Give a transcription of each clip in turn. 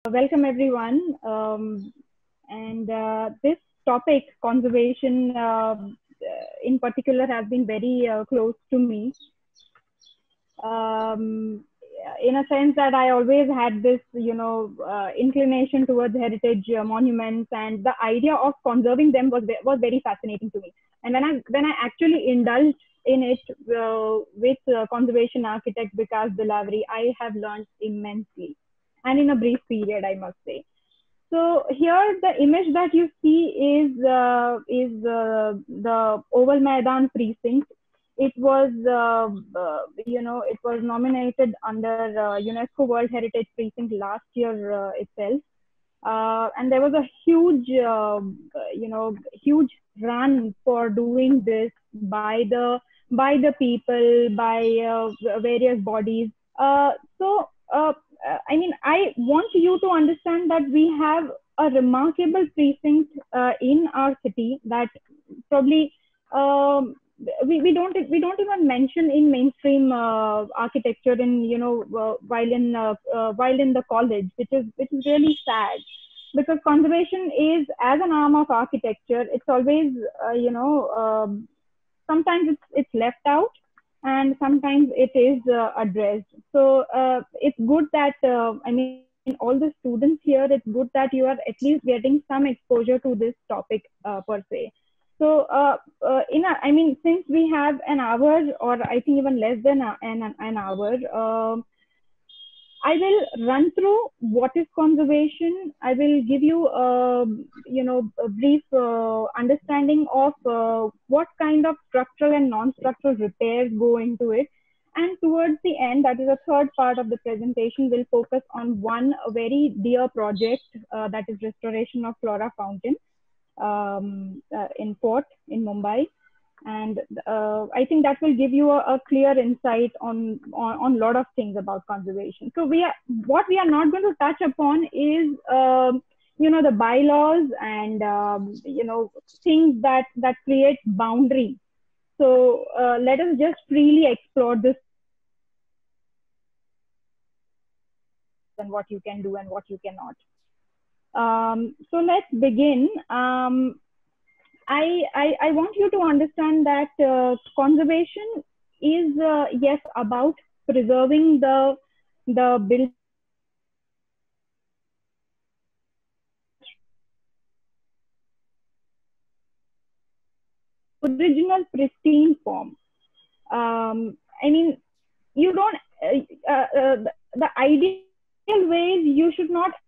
Welcome everyone. And This topic, conservation, in particular, has been very close to me. Um, in a sense that I always had this, inclination towards heritage monuments, and the idea of conserving them was very fascinating to me. And when I actually indulged in it with conservation architect Vikas Dilavri, I have learned immensely, and in a brief period, I must say. So here the image that you see is the Oval Maidan precinct. It was it was nominated under UNESCO World Heritage Precinct last year itself, and there was a huge run for doing this by the people, by various bodies. I mean, I want you to understand that we have a remarkable precinct in our city that probably um, we don't even mention in mainstream architecture in while in the college, which is really sad, because conservation is as an arm of architecture. It's always sometimes it's left out, and sometimes it is addressed. So it's good that I mean, all the students here, it's good that you are at least getting some exposure to this topic per se. So I mean, since we have an hour, or I think even less than an hour, I will run through what is conservation. I will give you, a brief understanding of what kind of structural and non-structural repairs go into it. And towards the end, that is the third part of the presentation, will focus on one very dear project, that is restoration of Flora Fountain in Fort in Mumbai. And I think that will give you a clear insight on a lot of things about conservation. So what we are not going to touch upon is the bylaws and things that create boundary. So let us just freely explore this, and what you can do and what you cannot. So let's begin. I want you to understand that conservation is, yes, about preserving the building original pristine form. I mean, you don't the ideal way is you should not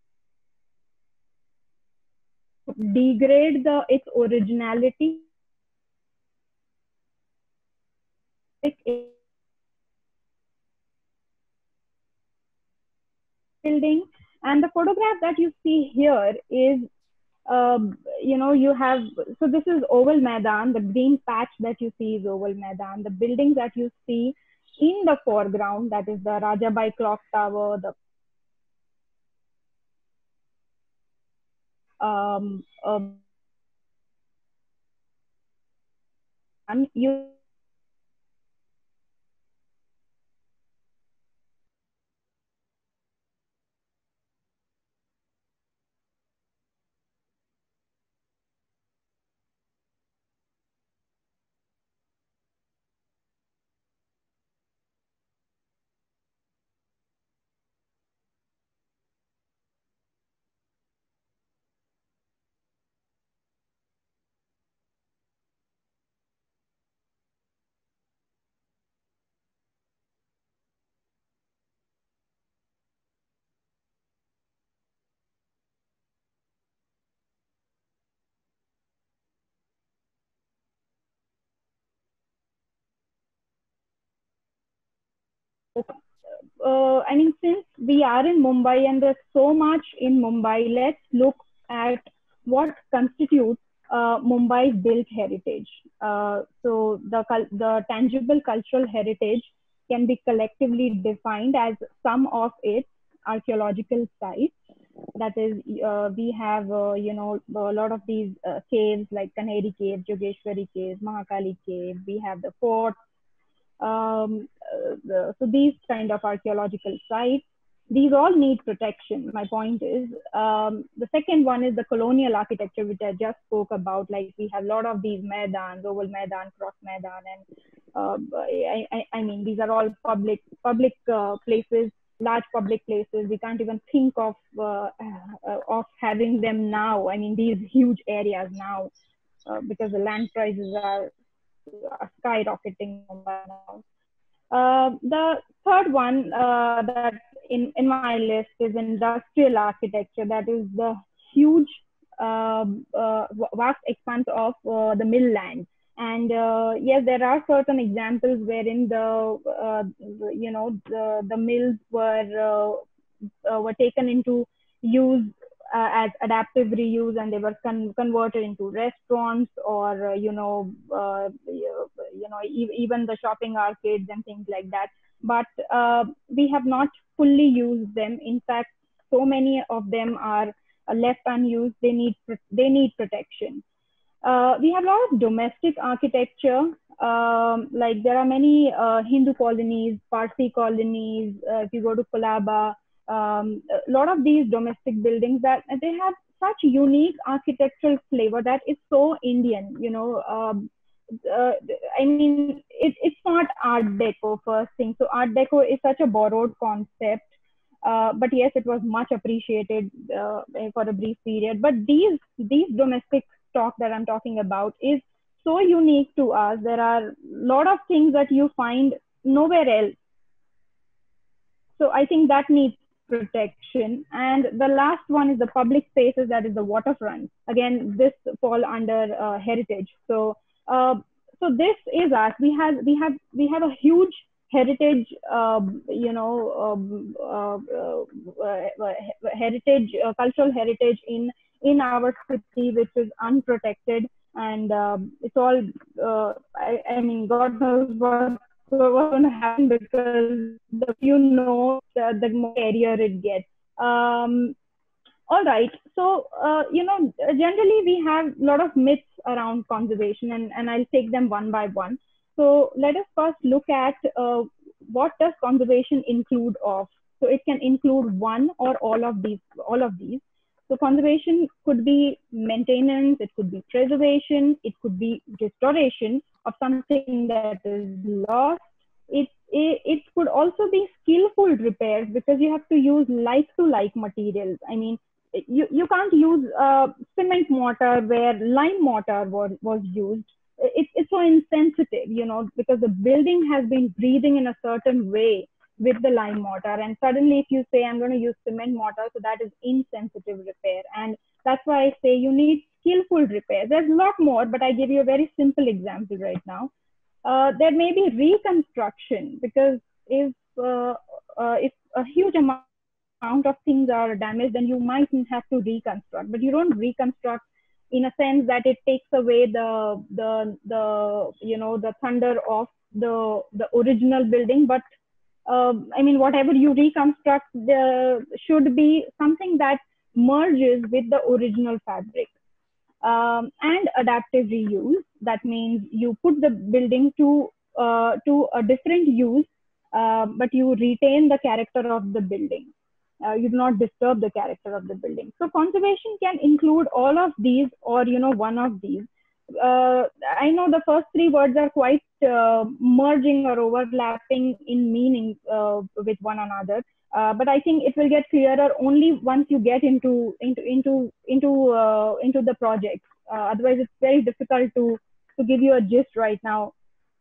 degrade the its originality building. And the photograph that you see here is, you have, so this is Oval Maidan. The green patch that you see is Oval Maidan. The buildings that you see in the foreground, that is the Rajabai Clock Tower, the you I mean, since we are in Mumbai and there's so much in Mumbai, let's look at what constitutes Mumbai's built heritage. So the tangible cultural heritage can be collectively defined as some of its archaeological sites. That is, we have a lot of these caves like Kanheri Cave, Jogeshwari Cave, Mahakali Cave. We have the fort, so these kind of archaeological sites. these all need protection. My point is, the second one is the colonial architecture, which I just spoke about. Like we have a lot of these maidans, oval maidan, cross maidan, and I mean these are all public places, large public places. We can't even think of having them now. I mean these huge areas now, because the land prices are skyrocketing now. The third one that in my list is industrial architecture. That is the huge, vast expanse of the mill land. And yes, there are certain examples wherein the mills were taken into use as adaptive reuse, and they were converted into restaurants, or even the shopping arcades and things like that. But we have not fully used them. In fact, so many of them are left unused. They need protection. We have a lot of domestic architecture. Like there are many Hindu colonies, Parsi colonies. If you go to Colaba, a lot of these domestic buildings that they have such unique architectural flavor that it's so Indian. Uh, I mean, it's not Art Deco first thing. So Art Deco is such a borrowed concept. But yes, it was much appreciated for a brief period. But these domestic stock that I'm talking about is so unique to us. There are a lot of things that you find nowhere else. So I think that needs protection. And the last one is the public spaces, that is the waterfront. Again, this fall under heritage. So this is us. We have a huge heritage, heritage, cultural heritage in our city, which is unprotected, and it's all. I mean, God knows what's going to happen, because the more area it gets. All right. So, generally we have a lot of myths around conservation, and I'll take them one by one. So let us first look at what does conservation include of. So it can include one or all of these. So conservation could be maintenance, it could be preservation, it could be restoration of something that is lost. It could also be skillful repairs, because you have to use like to like materials. I mean, you can't use cement mortar where lime mortar was used. It's so insensitive, because the building has been breathing in a certain way with the lime mortar, and suddenly if you say I'm going to use cement mortar, so that is insensitive repair. And that's why I say you need skillful repair. There's a lot more, but I give you a very simple example right now. There may be reconstruction, because if a huge amount of things are damaged, then you might have to reconstruct. But you don't reconstruct in a sense that it takes away the thunder of the original building. But I mean, whatever you reconstruct should be something that merges with the original fabric. And adaptive reuse. That means you put the building to a different use, but you retain the character of the building. You do not disturb the character of the building. So conservation can include all of these, or one of these. I know the first three words are quite merging or overlapping in meaning with one another. But I think it will get clearer only once you get into the project. Otherwise, it's very difficult to give you a gist right now.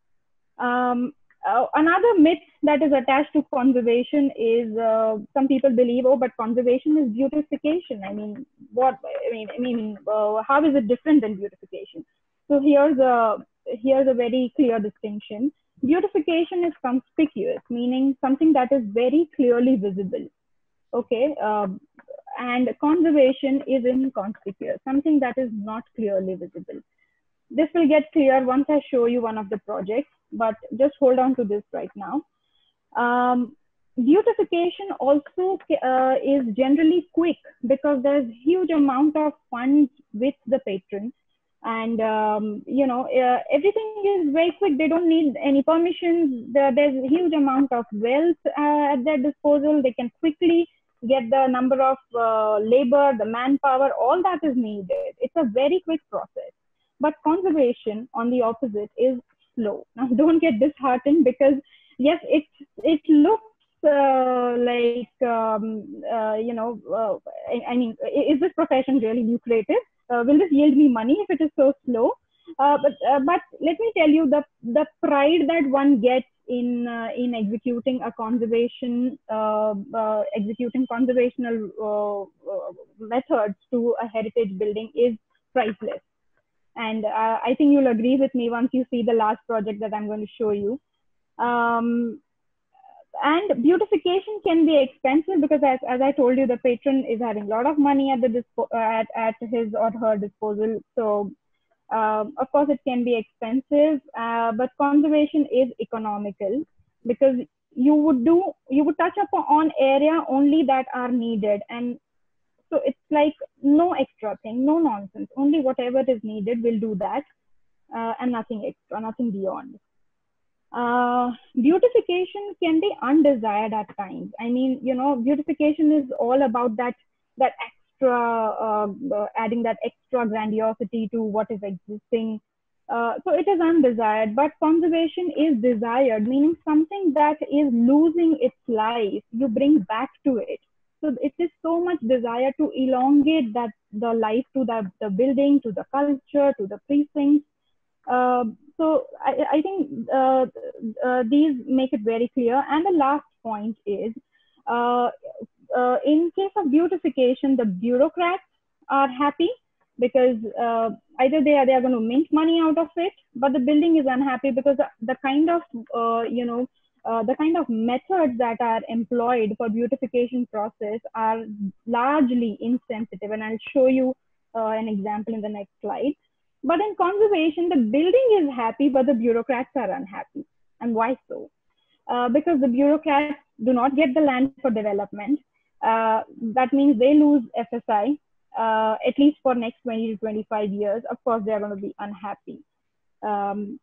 Another myth that is attached to conservation is some people believe, oh, but conservation is beautification. I mean, what? How is it different than beautification? So here's a very clear distinction. Beautification is conspicuous, meaning something that is very clearly visible. Okay, and conservation is inconspicuous, something that is not clearly visible. This will get clear once I show you one of the projects, but just hold on to this right now. Beautification also is generally quick, because there's huge amount of funds with the patron. And everything is very quick. They don't need any permissions. There's a huge amount of wealth at their disposal. They can quickly get the number of labor, the manpower, all that is needed. It's a very quick process. But conservation, on the opposite, is slow. Now, don't get disheartened, because yes, it looks I mean, is this profession really lucrative? Will this yield me money if it is so slow? But let me tell you, the pride that one gets in executing a executing conservational methods to a heritage building is priceless. And I think you'll agree with me once you see the last project that I'm going to show you. And beautification can be expensive, because as I told you, the patron is having a lot of money at at his or her disposal. So of course it can be expensive, but conservation is economical, because you would touch upon area only that are needed. And so it's like no extra thing, no nonsense, only whatever is needed, will do that, and nothing extra, nothing beyond. Beautification can be undesired at times. I mean, beautification is all about that extra, adding that extra grandiosity to what is existing. So it is undesired, but conservation is desired, meaning something that is losing its life, you bring back to it. So it is so much desire to elongate the life to the building, to the culture, to the precincts. So I think these make it very clear. And the last point is, uh, in case of beautification, the bureaucrats are happy, because either they are going to mint money out of it, but the building is unhappy, because the kind of the kind of methods that are employed for beautification process are largely insensitive, and I'll show you an example in the next slide. But in conservation, the building is happy, but the bureaucrats are unhappy. And why so? Because the bureaucrats do not get the land for development. That means they lose FSI, at least for next 20 to 25 years. Of course, they are going to be unhappy. Um,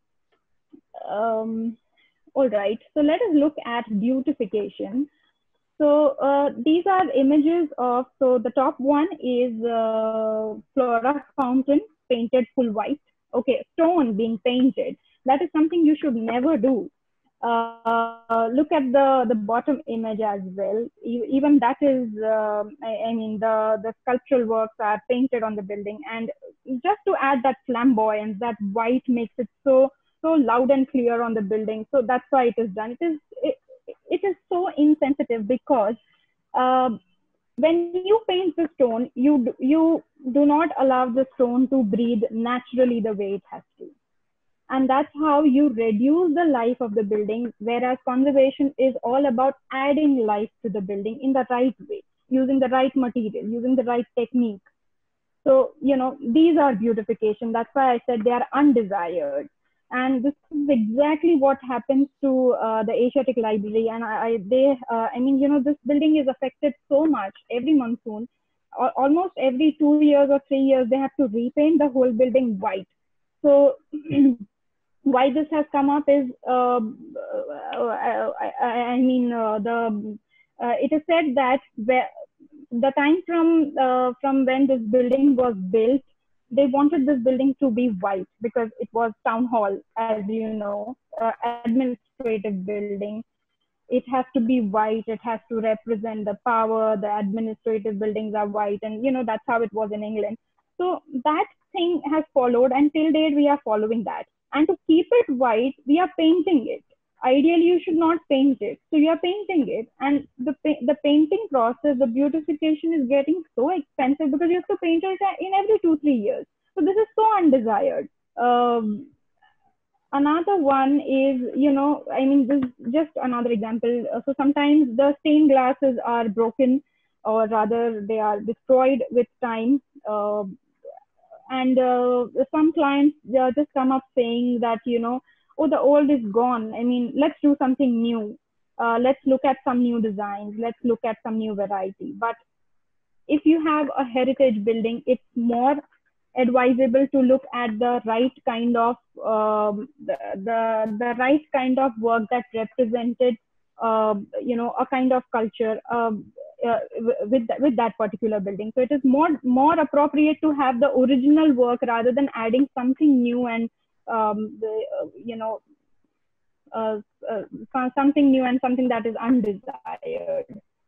all right, so let us look at beautification. So these are images of, so the top one is Flora fountain painted full white. Okay, stone being painted. That is something you should never do. Look at the bottom image as well. Even that is, I mean, the sculptural works are painted on the building, and just to add that flamboyance, that white makes it so loud and clear on the building. So that's why it is done. It is so insensitive, because uh, when you paint the stone, you do not allow the stone to breathe naturally the way it has to. And that's how you reduce the life of the building, whereas conservation is all about adding life to the building in the right way, using the right material, using the right technique. So, these are beautification. That's why I said they are undesired. And this is exactly what happens to the Asiatic Library. And I mean, this building is affected so much every monsoon. Almost every 2 years or 3 years, they have to repaint the whole building white. So why this has come up is, I mean, it is said that the time from when this building was built, they wanted this building to be white, because it was town hall, as you know, administrative building. It has to be white. It has to represent the power. The administrative buildings are white, and that's how it was in England. So that thing has followed, and till date we are following that. And to keep it white, we are painting it. Ideally, you should not paint it. So you are painting it, and the painting process, the beautification is getting so expensive, because you have to paint it in every 2 3 years. So this is so undesired. Um, Another one is, I mean, this is just another example. So sometimes the stained glasses are broken, or rather they are destroyed with time. And some clients just come up saying that, oh, the old is gone. I mean, let's do something new. Let's look at some new designs. Let's look at some new variety. But if you have a heritage building, it's more advisable to look at the right kind of the right kind of work that represented a kind of culture with that particular building. So it is more appropriate to have the original work rather than adding something new and the, uh, something new and something that is undesired.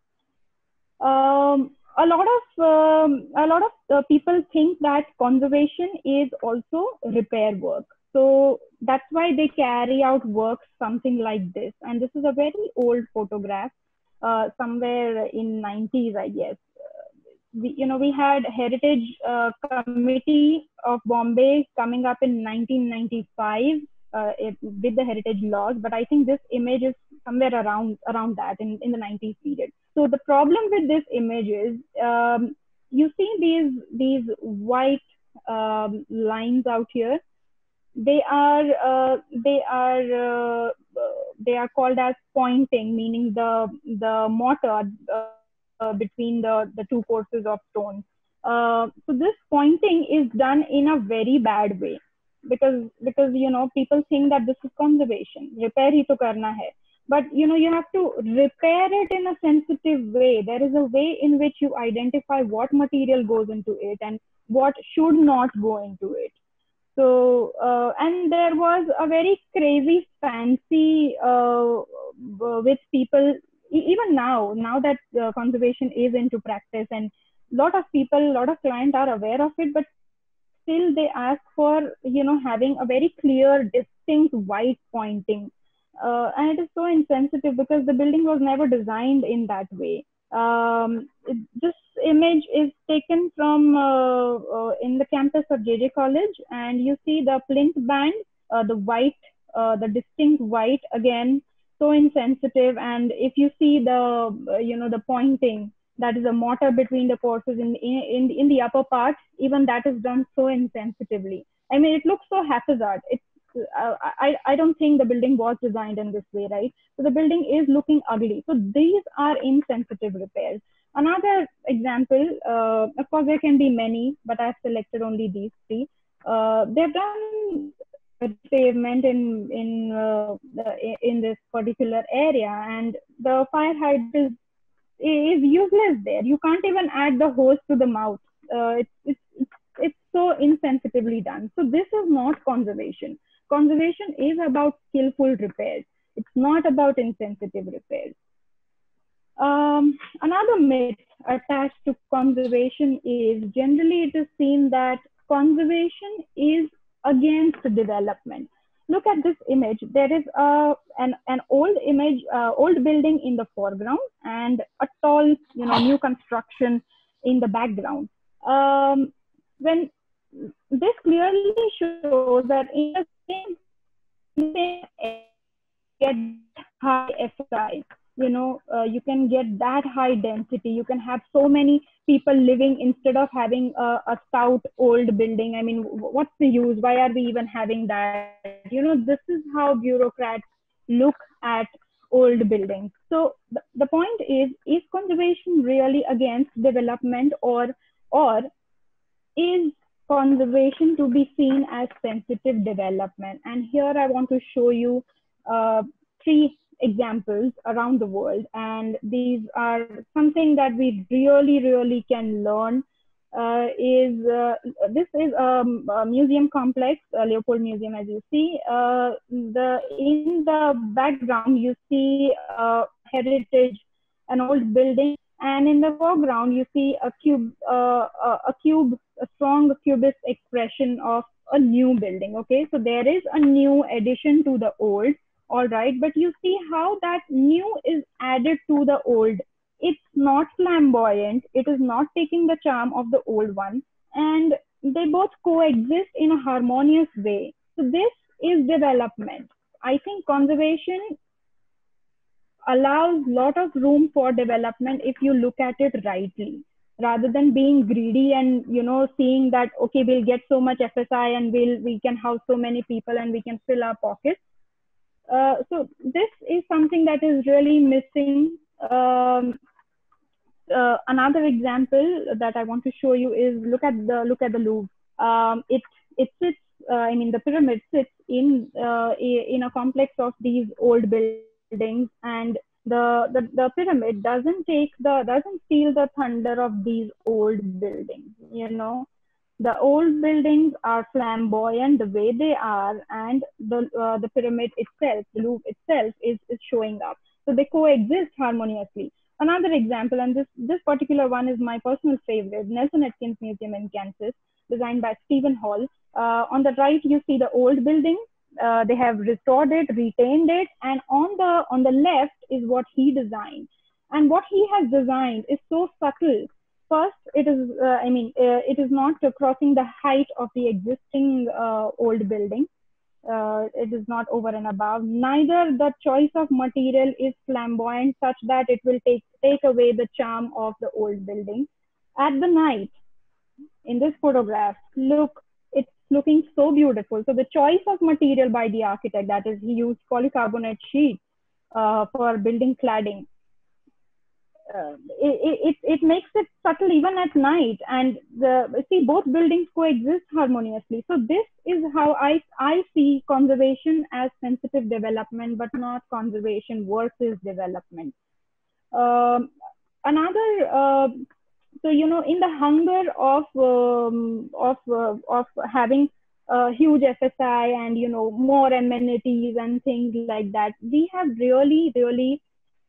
A lot of people think that conservation is also repair work. So that's why they carry out works something like this. And this is a very old photograph, somewhere in 90s, I guess. We had Heritage Committee of Bombay coming up in 1995 with the heritage laws, but I think this image is somewhere around that in the 90s period. So the problem with this image is you see these white lines out here. They are they are called as pointing, meaning the mortar between the two courses of stone. So this pointing is done in a very bad way because people think that this is conservation. Repair hi to karna hai. But you have to repair it in a sensitive way. There is a way in which you identify what material goes into it and what should not go into it. So, and there was a very crazy fancy with people, even now that conservation is into practice, and a lot of clients are aware of it, but still they ask for, having a very clear, distinct white pointing. And it is so insensitive because the building was never designed in that way. This image is taken from in the campus of JJ College, and you see the plinth band, the white, the distinct white, again so insensitive. And if you see the pointing, that is a mortar between the courses in the upper part, even that is done so insensitively. I mean, it looks so haphazard. I don't think the building was designed in this way, right? So the building is looking ugly. So these are insensitive repairs. Another example, of course, there can be many, but I've selected only these three. They've done pavement in this particular area, and the fire hydrant is useless there. You can't even add the hose to the mouth. It's so insensitively done. So this is not conservation. Conservation is about skillful repairs. It's not about insensitive repairs. Another myth attached to conservation is generally it is seen that conservation is against development. Look at this image. There is an old image, old building in the foreground, and a tall, new construction in the background. When this clearly shows that in the same get high FSI, you can get that high density. You can have so many people living instead of having a stout old building. I mean, what's the use? Why are we even having that? This is how bureaucrats look at old buildings. So the point is conservation really against development, or is conservation to be seen as sensitive development? And here I want to show you three examples around the world, and these are something that we really can learn. This is a museum complex, Leopold Museum, as you see. In the background you see heritage, an old building, and in the foreground you see a strong cubist expression of a new building. Okay, so there is a new addition to the old. All right, but you see how that new is added to the old. It's not flamboyant. It is not taking the charm of the old one, and they both coexist in a harmonious way. So this is development. I think conservation allows a lot of room for development if you look at it rightly, rather than being greedy and seeing that, okay, we'll get so much FSI and we can house so many people and we can fill our pockets. So this is something that is really missing. Another example that I want to show you is look at the Louvre. It sits. I mean, the pyramid sits in a complex of these old buildings, and the pyramid doesn't feel the thunder of these old buildings. The old buildings are flamboyant the way they are, and the pyramid itself, the loop itself, is showing up. So they coexist harmoniously. Another example, and this particular one is my personal favorite, Nelson Atkins Museum in Kansas, designed by Stephen Hall. On the right, you see the old building. They have restored it, retained it, and on the left is what he designed. And what he has designed is so subtle. First, it is not crossing the height of the existing old building. It is not over and above. Neither the choice of material is flamboyant such that it will take away the charm of the old building. At the night, in this photograph, look, it's looking so beautiful. So the choice of material by the architect, that is, he used polycarbonate sheet for building cladding. It makes it subtle even at night, and see, both buildings coexist harmoniously. So this is how I see conservation as sensitive development, but not conservation versus development. Another So in the hunger of having huge FSI and more amenities and things like that, we have really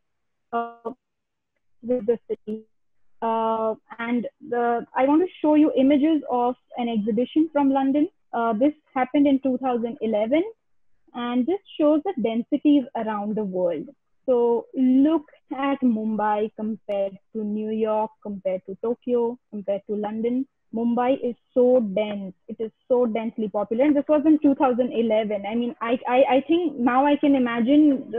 with the city. And I want to show you images of an exhibition from London. This happened in 2011, and this shows the densities around the world. So look at Mumbai compared to New York, compared to Tokyo, compared to London. Mumbai is so dense. It is so densely popular. And this was in 2011. I mean, I think now I can imagine,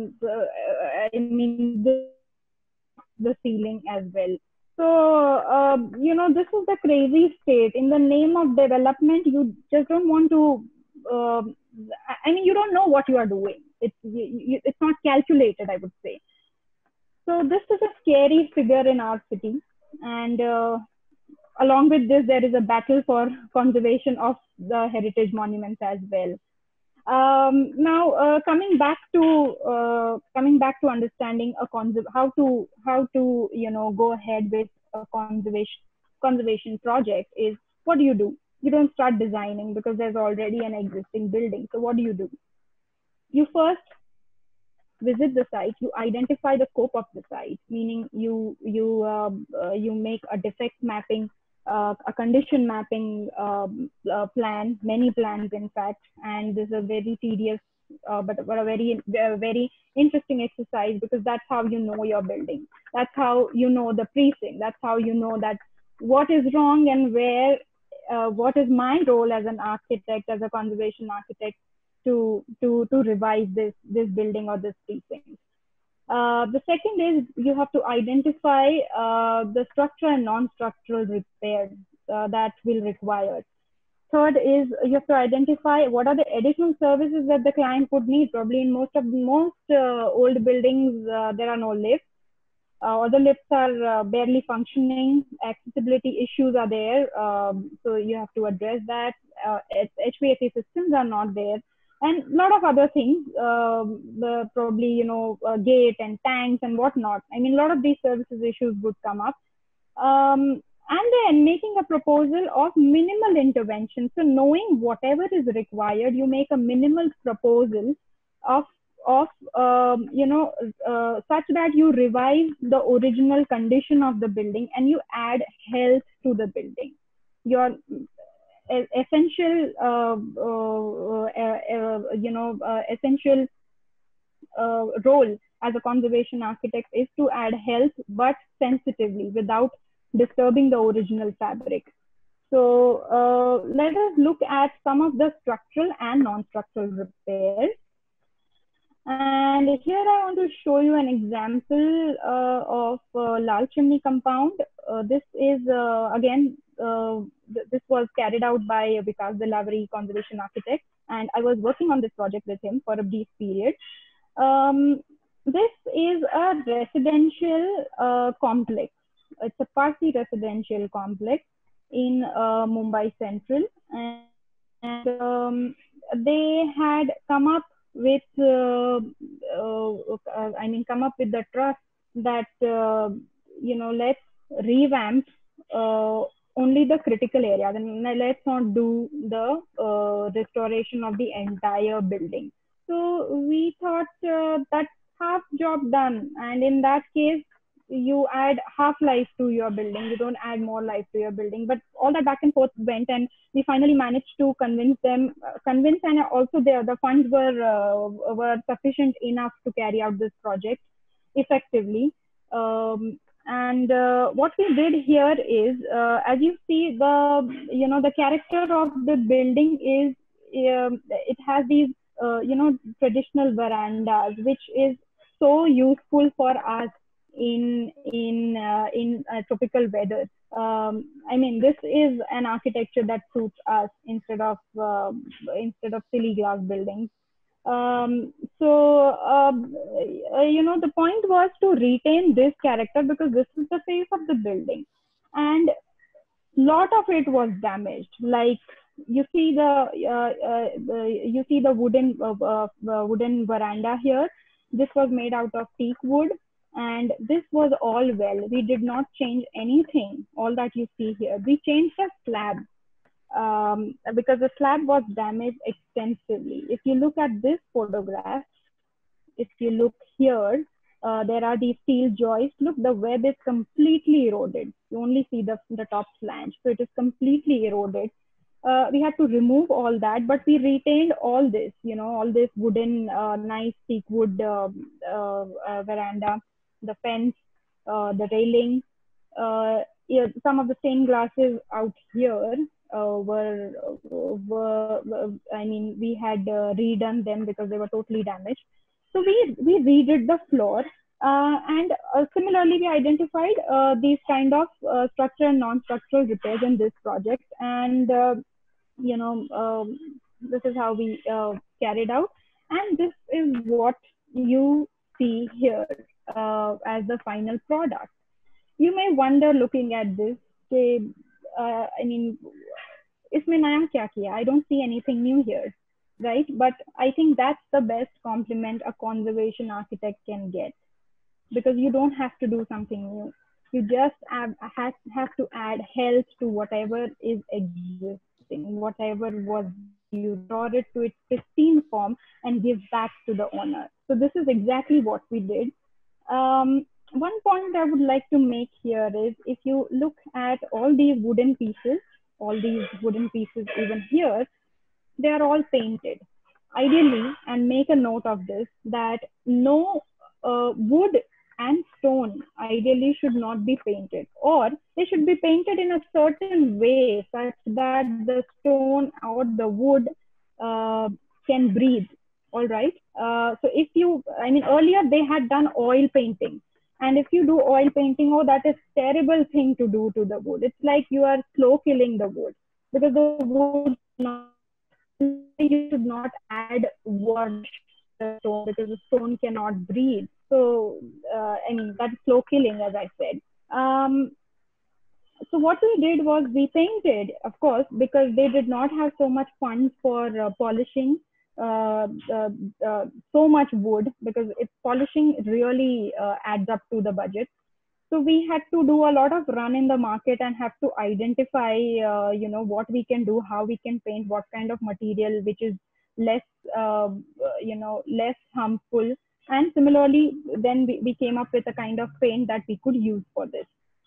the ceiling as well. So, this is the crazy state. In the name of development, you just don't want to, you don't know what you are doing. It's not calculated, I would say. So this is a scary figure in our city. And along with this, there is a battle for conservation of the heritage monuments as well. Now, coming back to understanding how to go ahead with a conservation project is, what do? You don't start designing because there's already an existing building. So what do? You first visit the site. You identify the scope of the site, meaning you make a defect mapping, a condition mapping plan, many plans in fact, and this is a very tedious but a very interesting exercise, because that's how you know your building. That's how you know the precinct. That's how you know that what is wrong and where. What is my role as an architect, as a conservation architect, to revise this building or this precinct. The second is you have to identify the structural and non-structural repairs that will require. Third is you have to identify what are the additional services that the client would need. Probably in most old buildings, there are no lifts, or the lifts are barely functioning. Accessibility issues are there, so you have to address that. HVAC systems are not there, and a lot of other things, probably gate and tanks and whatnot. I mean, a lot of these services issues would come up. And then making a proposal of minimal intervention. So knowing whatever is required, you make a minimal proposal of such that you revise the original condition of the building and you add health to the building. Your essential role as a conservation architect is to add health, but sensitively, without disturbing the original fabric. So let us look at some of the structural and non-structural repairs. And here I want to show you an example of Lal Chimney compound. This is again, this was carried out by Vikas Dilavary, conservation architect, and I was working on this project with him for a brief period. This is a residential complex. It's a Parsi residential complex. in Mumbai Central, and they had come up with, come up with the trust that let's revamp uh, only the critical area. Then let's not do the restoration of the entire building. So we thought that's half job done, and in that case you add half life to your building, you don't add more life to your building. But all that back and forth went, and we finally managed to convince, and also the funds were sufficient enough to carry out this project effectively. And what we did here is, as you see, the character of the building is, it has these traditional verandas, which is so useful for us in tropical weather. This is an architecture that suits us instead of silly glass buildings. The point was to retain this character because this is the face of the building, and lot of it was damaged. Like you see the wooden veranda here. This was made out of teak wood, and this was all well. We did not change anything. All that you see here, we changed the slab because the slab was damaged extensively. If you look at this photograph, if you look here, there are these steel joists. Look, the web is completely eroded. You only see the top flange. So it is completely eroded. We had to remove all that, but we retained all this, all this wooden, nice teak wood veranda, the fence, the railing. Yeah, some of the stained glasses out here we had redone them because they were totally damaged. So we redid the floor, and similarly we identified these kind of structural and non-structural repairs in this project, and you know this is how we carried out, and this is what you see here as the final product. You may wonder looking at this, I mean, इसमें नया क्या किया? I don't see anything new here, right? But I think that's the best compliment a conservation architect can get, because you don't have to do something new. You just have to add health to whatever is existing, whatever was, you restore it to its pristine form and give back to the owner. So this is exactly what we did. One point I would like to make here is, if you look at all these wooden pieces, even here, they are all painted. Ideally, and make a note of this, that no wood and stone ideally should not be painted, or they should be painted in a certain way such that the stone or the wood can breathe. All right. So if you, earlier they had done oil painting. And if you do oil painting, oh, that is terrible thing to do to the wood. It's like you are slow killing the wood, because the wood not, you should not add wash the stone, because the stone cannot breathe. So that's slow killing, as I said. So what we did was we painted, of course, because they did not have so much funds for polishing uh, uh, so much wood, because it's polishing really adds up to the budget. So we had to do a lot of run in the market and have to identify, what we can do, how we can paint, what kind of material which is less, less harmful. And similarly, then we came up with a kind of paint that we could use for this.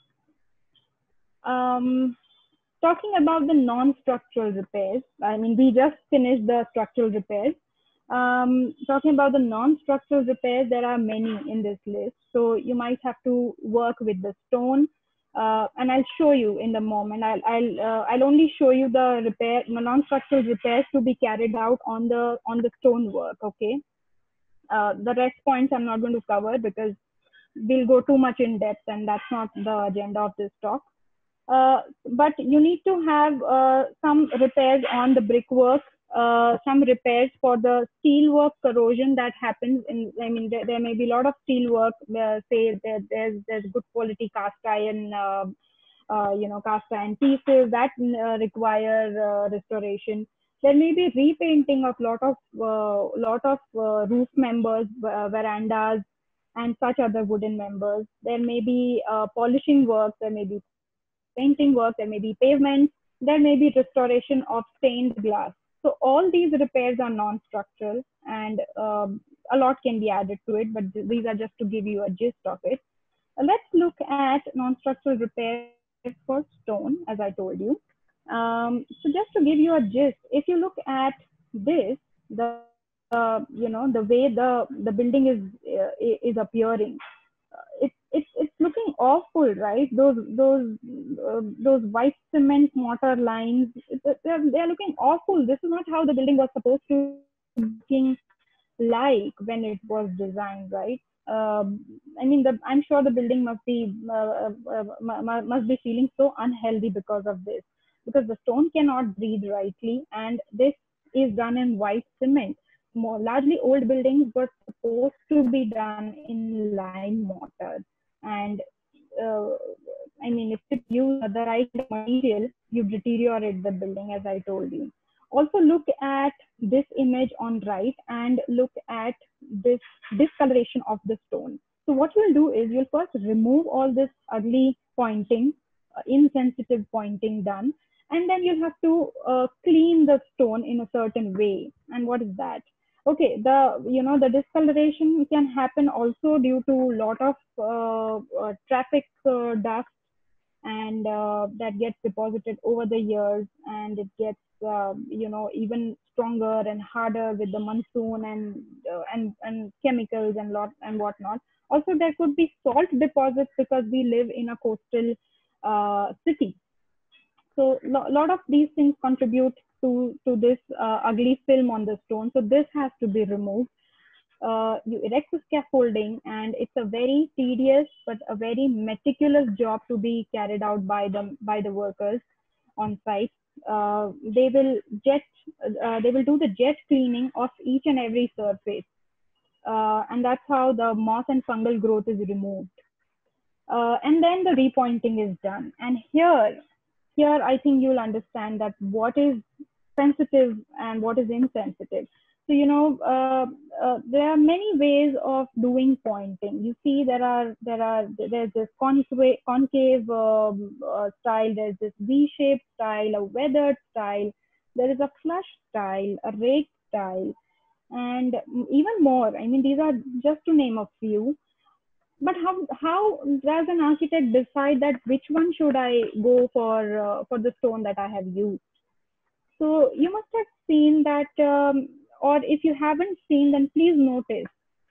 Talking about the non-structural repairs, we just finished the structural repairs. Talking about the non-structural repairs, there are many in this list. So you might have to work with the stone, and I'll show you in the moment. I'll only show you the non-structural repairs to be carried out on the stone work. Okay. The rest points I'm not going to cover because we'll go too much in depth, and that's not the agenda of this talk. But you need to have some repairs on the brickwork, some repairs for the steelwork corrosion that happens in, there may be a lot of steelwork, say there's good quality cast iron cast iron pieces that require restoration. There may be repainting of lot of roof members, verandas, and such other wooden members. There may be polishing work. There may be painting work. There may be pavements. There may be restoration of stained glass. So all these repairs are non-structural, and a lot can be added to it. But these are just to give you a gist of it. Let's look at non-structural repairs for stone, as I told you. So just to give you a gist, if you look at this, the way the building is appearing, it's looking awful, right? Those white cement mortar lines, they're looking awful. This is not how the building was supposed to be looking like when it was designed, right? I'm sure the building must be feeling so unhealthy because of this, because the stone cannot breathe rightly, and this is done in white cement. More largely, old buildings were supposed to be done in lime mortar, and uh, if you use the right material, you deteriorate the building, as I told you. Also, look at this image on right and look at this discoloration of the stone. So what you'll do is you'll first remove all this ugly pointing, insensitive pointing done, and then you'll have to clean the stone in a certain way. And what is that? Okay, the discoloration can happen also due to a lot of traffic dust, and that gets deposited over the years, and it gets even stronger and harder with the monsoon and chemicals and whatnot. Also, there could be salt deposits because we live in a coastal city. So a lot of these things contribute to this ugly film on the stone. So this has to be removed. You erect the scaffolding, and it's a very tedious but a very meticulous job to be carried out by the workers on site. They will do the jet cleaning of each and every surface, and that's how the moss and fungal growth is removed. And then the repointing is done. And here I think you'll understand that what is sensitive and what is insensitive. So there are many ways of doing pointing. You see, there's this concave style, there's this V-shaped style, a weathered style, there is a flush style, a rake style, and even more. These are just to name a few. But how does an architect decide that which one should I go for the stone that I have used? So you must have seen that, or if you haven't seen, then please notice.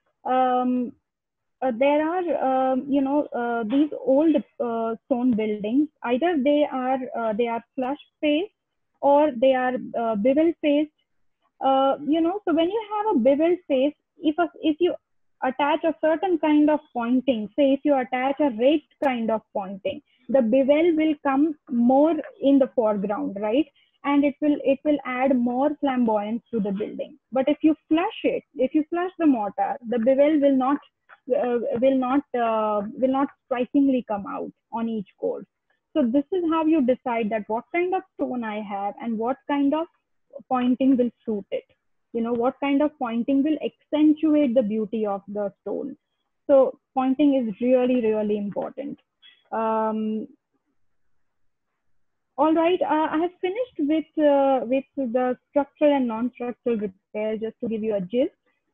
There are, these old stone buildings. Either they are flush faced or they are bevel faced. So when you have a bevel face, if you attach a certain kind of pointing, say if you attach a raked kind of pointing, the bevel will come more in the foreground, right? And it will add more flamboyance to the building. But if you flush the mortar, the bevel will not strikingly come out on each course. So this is how you decide that what kind of stone I have and what kind of pointing will suit it. What kind of pointing will accentuate the beauty of the stone. So pointing is really, really important. All right, I have finished with the structural and non-structural repairs, just to give you a gist.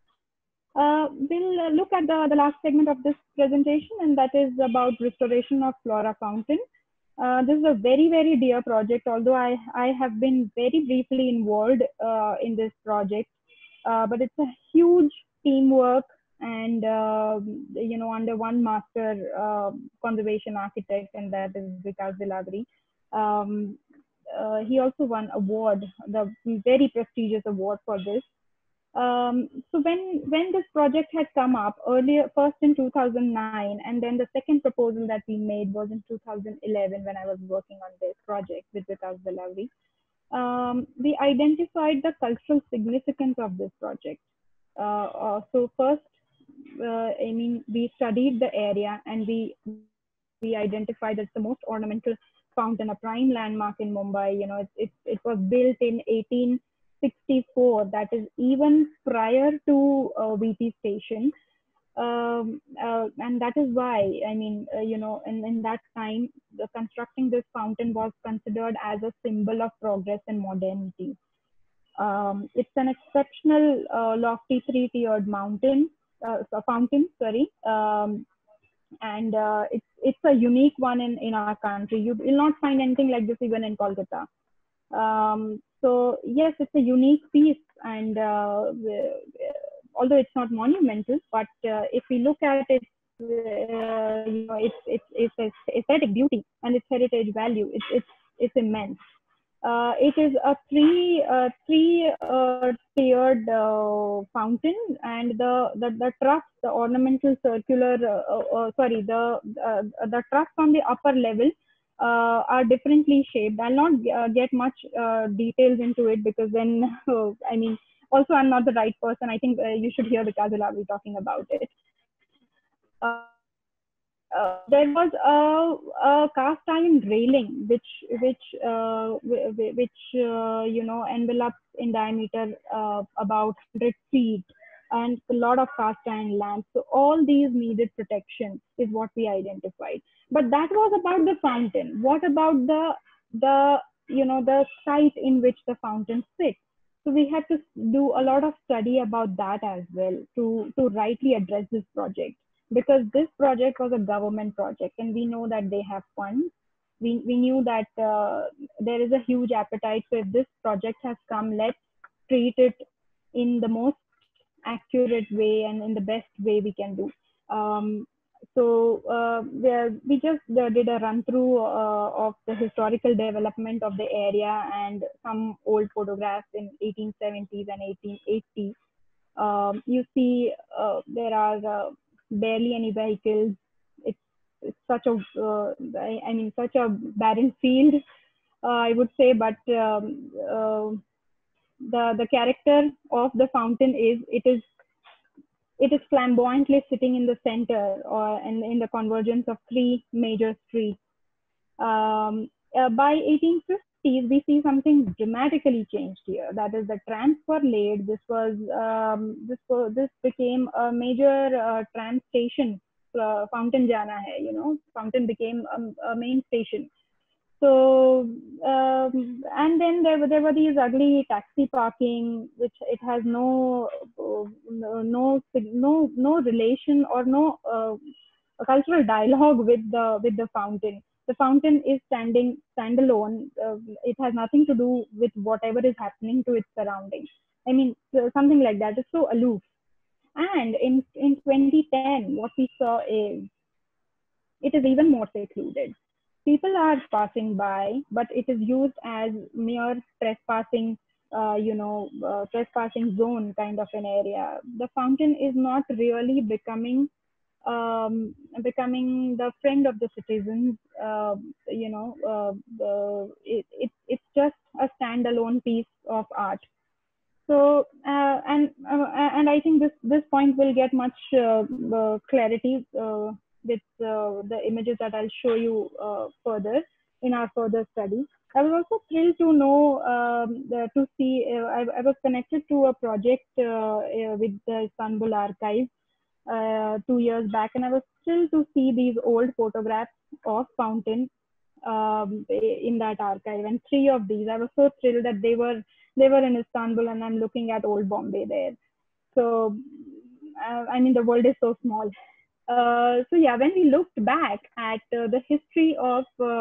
We'll look at the last segment of this presentation, and that is about restoration of Flora Fountain. This is a very, very dear project, although I have been very briefly involved in this project, but it's a huge teamwork, and under one master conservation architect, and that is Vikas Dilavri. He also won award, the very prestigious award for this. So when this project had come up earlier, first in 2009, and then the second proposal that we made was in 2011 when I was working on this project with Vikas Dilavri. We identified the cultural significance of this project. So first, we studied the area, and we identified it's the most ornamental fountain, a prime landmark in Mumbai. It was built in 1864. That is even prior to VT station. And that is why, in that time, the constructing this fountain was considered as a symbol of progress and modernity. It's an exceptional, lofty three-tiered fountain, sorry, and it's a unique one in our country. You will not find anything like this even in Kolkata. So yes, it's a unique piece, and although it's not monumental, but if we look at it, its aesthetic beauty and its heritage value, it's immense. It is a tiered fountain, and the troughs, the ornamental circular, the troughs on the upper level are differently shaped. I'll not get much details into it, because then, also I'm not the right person. I think you should hear Vikas Alavi talking about it. There was a cast iron railing which envelopes in diameter about 100 feet, and a lot of cast iron lamps. So all these needed protection, is what we identified. But that was about the fountain. What about the site in which the fountain sits? So we had to do a lot of study about that as well, to rightly address this project, because this project was a government project, and we know that they have funds. We knew that there is a huge appetite. So if this project has come, let's treat it in the most accurate way and in the best way we can do. We just did a run through of the historical development of the area, and some old photographs in 1870s and 1880s. You see, there are barely any vehicles. It's such such a barren field, I would say. But the character of the fountain is it is flamboyantly sitting in the center, or in the convergence of three major streets. By 1850s, we see something dramatically changed here. That is, the trams were laid. This became a major tram station. Fountain jana hai, Fountain became a main station. So and then there were these ugly taxi parking, which it has no relation, or no cultural dialogue with the fountain. The fountain is standalone. It has nothing to do with whatever is happening to its surroundings. Something like that. It's so aloof. And in 2010, what we saw is it is even more secluded. People are passing by, but it is used as mere trespassing, trespassing zone kind of an area. The fountain is not really becoming the friend of the citizens. It's just a standalone piece of art. So and I think this point will get much clarity with the images that I'll show you further in our further study. I was also thrilled to know to see. I was connected to a project with the Istanbul Archive 2 years back, and I was thrilled to see these old photographs of fountain in that archive. And three of these, I was so thrilled that they were in Istanbul, and I'm looking at old Bombay there. So the world is so small. So yeah, when we looked back at the history of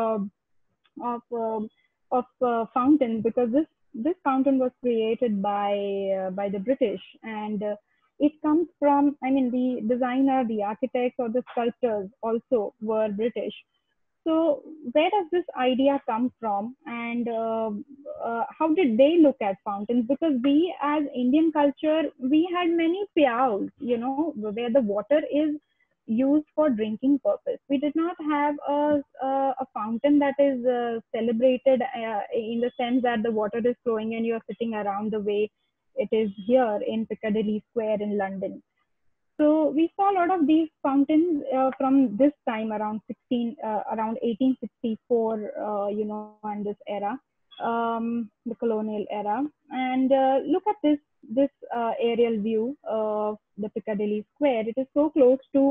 fountain, because this fountain was created by the British, and it comes from, the designer, the architects, or the sculptors also were British. So where does this idea come from, and how did they look at fountains? Because we, as Indian culture, we had many pyaus, where the water is used for drinking purpose. We did not have a fountain that is celebrated in the sense that the water is flowing and you're sitting around the way it is here in Piccadilly Square in London. So we saw a lot of these fountains from this time around 1864, and this era, the colonial era. And look at this aerial view of the Piccadilly Square. It is so close to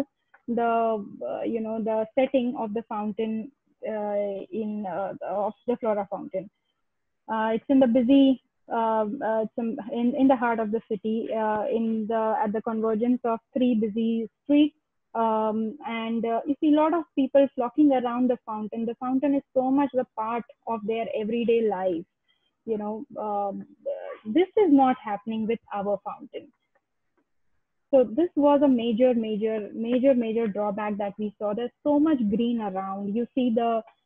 the setting of the fountain in of the Flora Fountain. It's in the busy, in the heart of the city, at the convergence of three busy streets. And you see a lot of people flocking around the fountain. The fountain is so much a part of their everyday life. This is not happening with our fountain. So this was a major drawback that we saw. There's so much green around. You see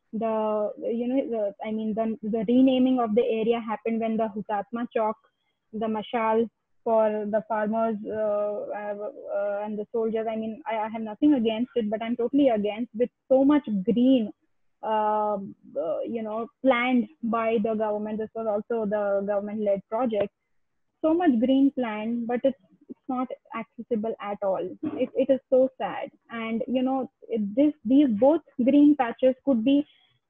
the renaming of the area happened when the Hutatma Chowk, the mashal for the farmers and the soldiers. I mean, I have nothing against it, but I'm totally against with so much green, planned by the government. This was also the government-led project. So much green planned, but it's not accessible at all. It is so sad. And these both green patches could be,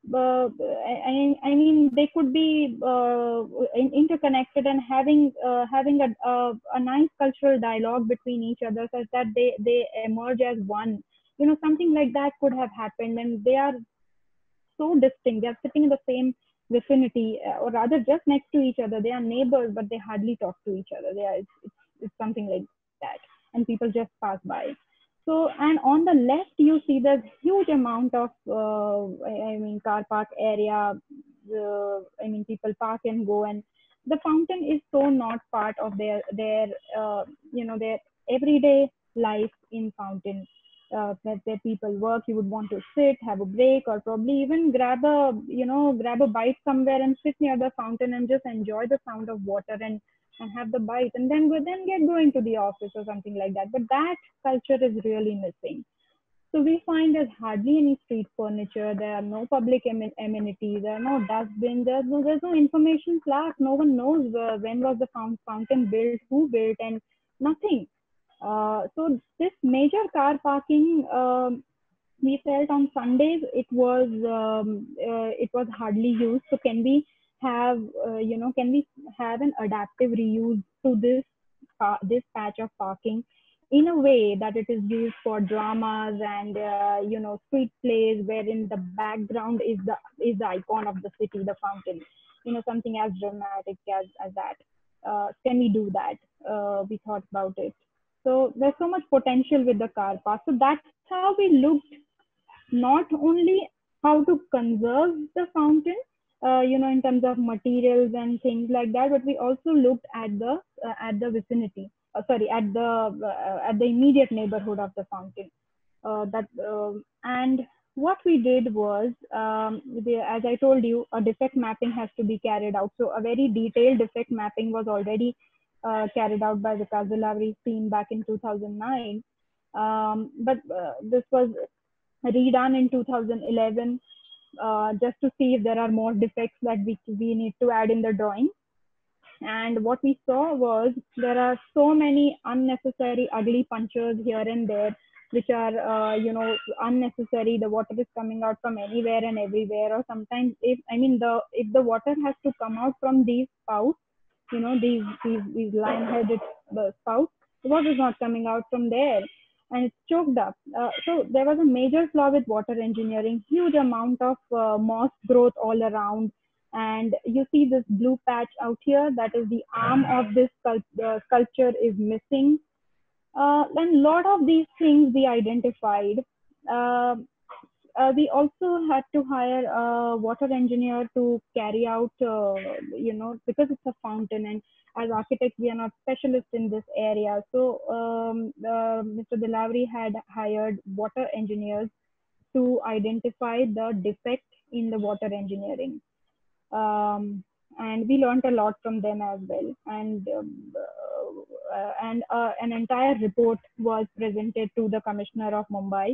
I mean, they could be interconnected and having a nice cultural dialogue between each other, such that they emerge as one. Something like that could have happened, and they are so distinct. They're sitting in the same vicinity, or rather just next to each other. They are neighbors, but they hardly talk to each other. It's something like that. And people just pass by. So, and on the left, you see there's huge amount of, car park area. People park and go, and the fountain is so not part of their everyday life in fountain. That people work, you would want to sit, have a break, or probably even grab a bite somewhere and sit near the fountain and just enjoy the sound of water, and have the bite, and then get going to the office or something like that. But that culture is really missing. So we find there's hardly any street furniture. There are no public amenities. There are no dustbins. There's no information plaque. No one knows when was the fountain built, who built, and nothing. So this major car parking, we felt on Sundays it was hardly used. So can we have an adaptive reuse to this patch of parking in a way that it is used for dramas and street plays, wherein the background is the icon of the city, the fountain. Something as dramatic as that. Can we do that? We thought about it. So there's so much potential with the car park. So that's how we looked, not only how to conserve the fountain, in terms of materials and things like that, but we also looked at the vicinity. Sorry, at the immediate neighborhood of the fountain. And what we did was, as I told you, a defect mapping has to be carried out. So a very detailed defect mapping was already carried out by the Kazalavri's team back in 2009. But this was redone in 2011, just to see if there are more defects that we need to add in the drawing. And what we saw was there are so many unnecessary ugly punctures here and there, which are, unnecessary. The water is coming out from anywhere and everywhere. Or sometimes, if the water has to come out from these spouts, these line-headed spouts, the water is not coming out from there, and it's choked up. So there was a major flaw with water engineering. Huge amount of moss growth all around. And you see this blue patch out here, that is the arm of this sculpture is missing. And a lot of these things we identified. Uh, we also had to hire a water engineer to carry out, because it's a fountain, and as architects, we are not specialists in this area. So Mr. Dilavri had hired water engineers to identify the defect in the water engineering. And we learned a lot from them as well. And an entire report was presented to the Commissioner of Mumbai.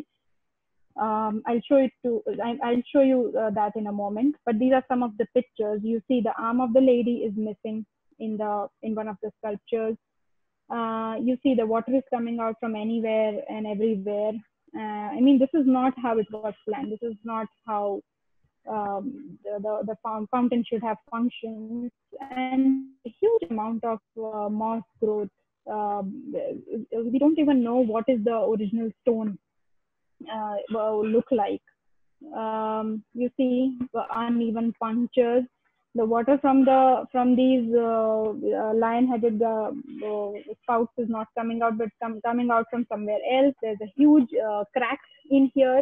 I'll show you that in a moment. But these are some of the pictures. You see the arm of the lady is missing in one of the sculptures. You see the water is coming out from anywhere and everywhere. I mean, this is not how it was planned. This is not how the fountain should have functioned. And there's a huge amount of moss growth. We don't even know what is the original stone look like. You see uneven punctures. The water from these lion-headed spouts is not coming out, but coming out from somewhere else. There's a huge crack in here,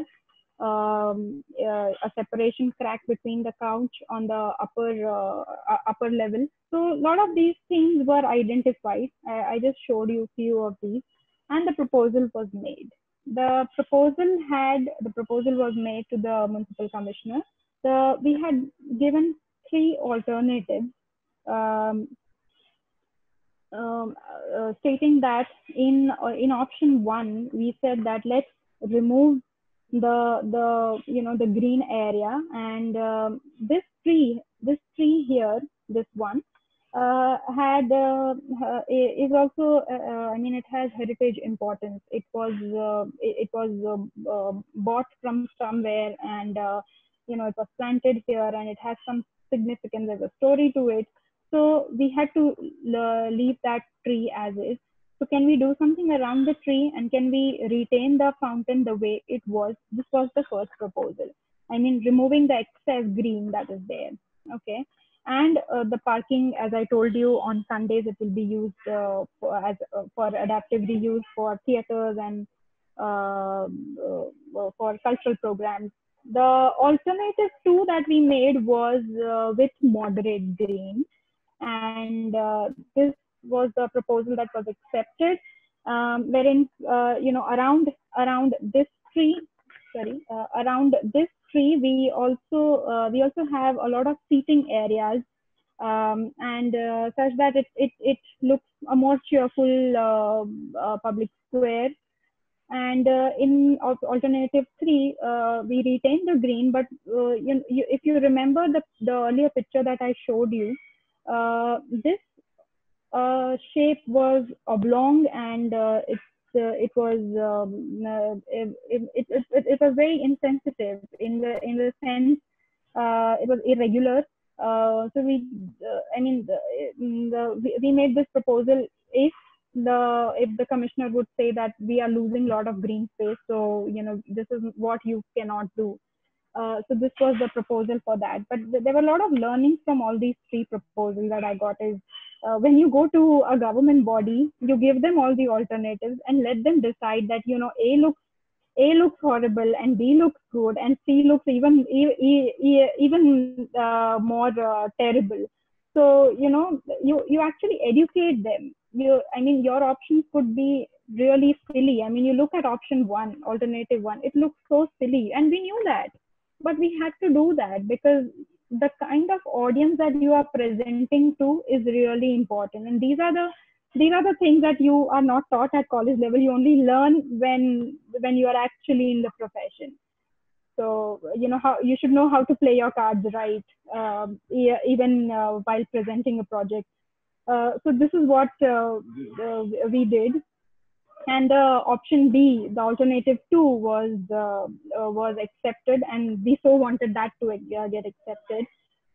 a separation crack between the couch on the upper level. So a lot of these things were identified. I just showed you a few of these, and the proposal was made. The proposal was made to the municipal commissioner. We had given three alternatives, um, stating that in option one we said that let's remove the green area, and this tree here, this one, had is also I mean, it has heritage importance. It was bought from somewhere, and it was planted here, and it has some significance. There's a story to it, so we had to leave that tree as is. So can we do something around the tree, and can we retain the fountain the way it was? This was the first proposal. I mean, removing the excess green that is there. Okay. And the parking, as I told you, on Sundays it will be used for adaptive reuse for theaters and for cultural programs. The alternative two that we made was with moderate green, and this was the proposal that was accepted, wherein around this tree, around this tree we also have a lot of seating areas, and such that it looks a more cheerful public square. And in alternative three, we retain the green, but if you remember the earlier picture that I showed you, this shape was oblong, and it was very insensitive in the sense it was irregular. So we made this proposal if the commissioner would say that we are losing a lot of green space, so this is what you cannot do. So this was the proposal for that. But there were a lot of learnings from all these three proposals that I got. Is when you go to a government body, you give them all the alternatives and let them decide that A looks horrible, and B looks good, and C looks even more terrible. So you actually educate them. Your options could be really silly. I mean, you look at option one, alternative one, it looks so silly, and we knew that, but we had to do that because the kind of audience that you are presenting to is really important, and these are the things that you are not taught at college level. You only learn when you are actually in the profession. So how you should know how to play your cards right, even while presenting a project. So this is what we did. And option B, the alternative two, was accepted, and we so wanted that to get accepted.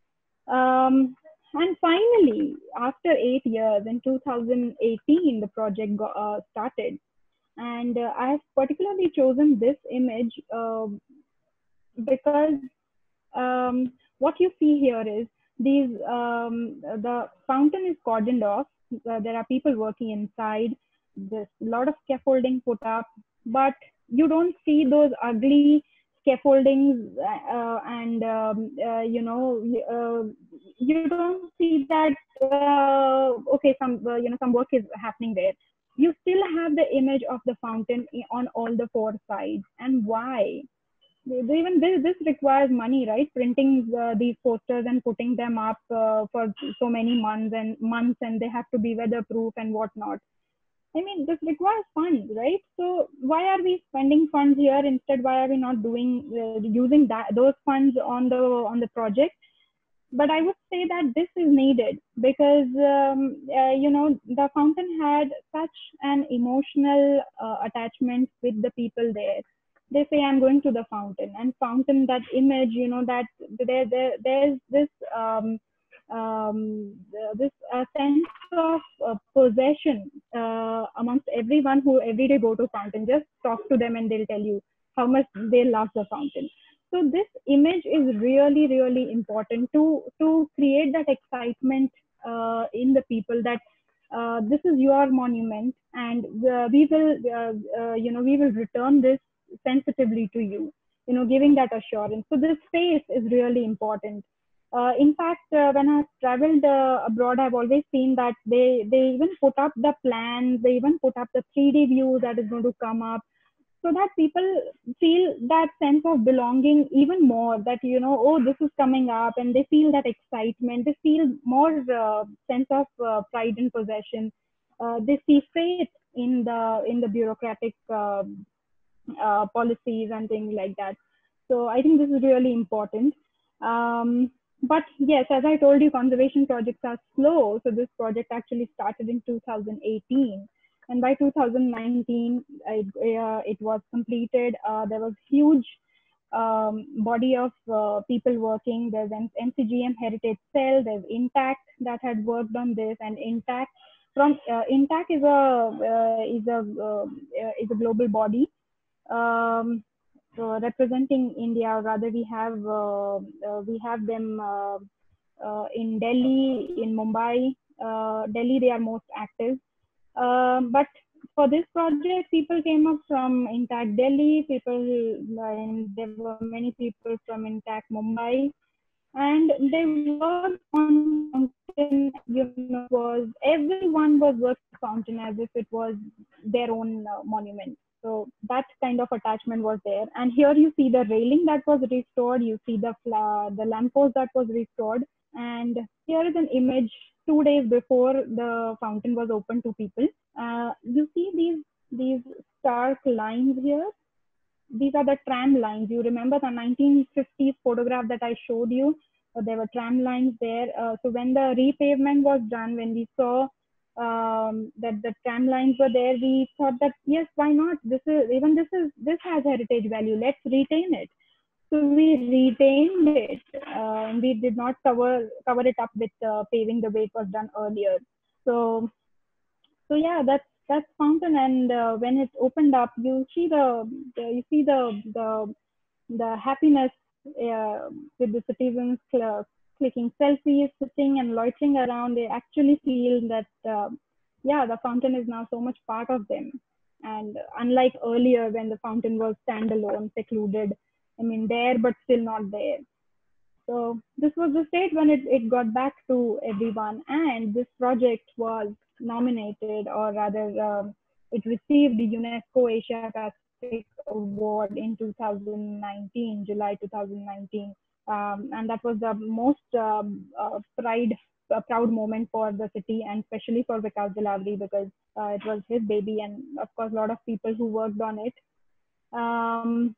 And finally, after 8 years, in 2018, the project started. And I have particularly chosen this image because what you see here is the fountain is cordoned off. There are people working inside. There's a lot of scaffolding put up, but you don't see those ugly scaffoldings, and you don't see that. Okay, some work is happening there. You still have the image of the fountain on all the four sides. And why? Even this requires money, right? Printing these posters and putting them up for so many months, and they have to be weatherproof and whatnot. I mean, this requires funds, right? So why are we spending funds here instead? Why are we not using those funds on the project? but I would say that this is needed because the fountain had such an emotional attachment with the people there. They say, "I'm going to the fountain," and fountain, that image, that there's this this sense of possession amongst everyone who every day go to fountain. Just talk to them and they'll tell you how much they love the fountain. So this image is really, really important to create that excitement in the people, that this is your monument, and we will return this sensitively to you. Giving that assurance. So this space is really important. In fact, when I've traveled abroad, I've always seen that they even put up the plans, they even put up the 3D view that is going to come up, so that people feel that sense of belonging even more, that oh, this is coming up, and they feel that excitement, they feel more sense of pride and possession. They see faith in the bureaucratic policies and things like that. So I think this is really important. But yes, as I told you, conservation projects are slow. So this project actually started in 2018, and by 2019 it was completed. There was huge body of people working. There's an NCGM Heritage Cell. There's Intact that had worked on this, and Intact is a global body, um, representing India. Or rather, we have them in Delhi, in Mumbai. Delhi, they are most active. But for this project, people came up from Intact Delhi. And there were many people from Intact Mumbai, and they worked on fountain. Was everyone was working fountain as if it was their own monument. So that kind of attachment was there. And here you see the railing that was restored. You see the lamppost that was restored. And here is an image 2 days before the fountain was open to people. You see these stark lines here. These are the tram lines. You remember the 1950s photograph that I showed you? There were tram lines there. So when the repavement was done, when we saw that the tram lines were there, we thought that yes, why not? This has heritage value. Let's retain it. So we retained it. We did not cover it up with paving the way it was done earlier. So yeah, that's fountain. And when it opened up, you see the happiness with the citizens clicking selfies, sitting and loitering around. They actually feel that yeah, the fountain is now so much part of them. And unlike earlier when the fountain was standalone, secluded, I mean there but still not there. So this was the state when it got back to everyone, and this project was nominated, or rather, it received the UNESCO Asia Pacific Award in 2019, July 2019, and that was the most proud moment for the city, and especially for Vikas Delavri, because it was his baby, and of course, a lot of people who worked on it. Um,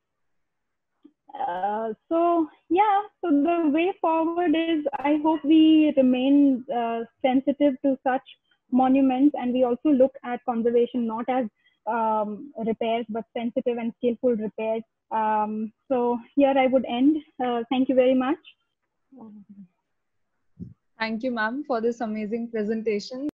so the way forward is, I hope we remain sensitive to such monuments, and we also look at conservation not as repairs, but sensitive and skillful repairs. So here I would end. Thank you very much. Thank you, ma'am, for this amazing presentation.